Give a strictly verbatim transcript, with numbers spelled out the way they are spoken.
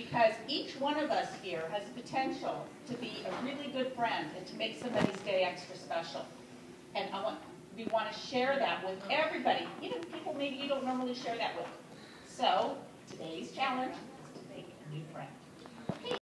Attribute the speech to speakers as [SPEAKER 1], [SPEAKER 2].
[SPEAKER 1] because each one of us here has the potential to be a really good friend and to make somebody's day extra special. And I want, we want to share that with everybody, even people maybe you don't normally share that with. So today's challenge is to make a new friend.